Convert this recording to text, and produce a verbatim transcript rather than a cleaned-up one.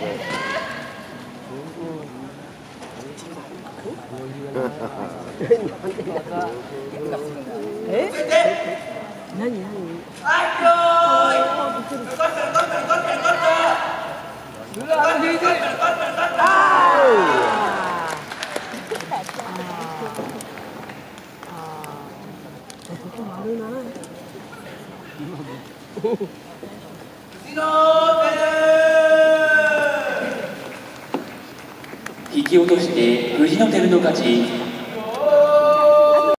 え？何何？ 引き落として藤野照の勝ち。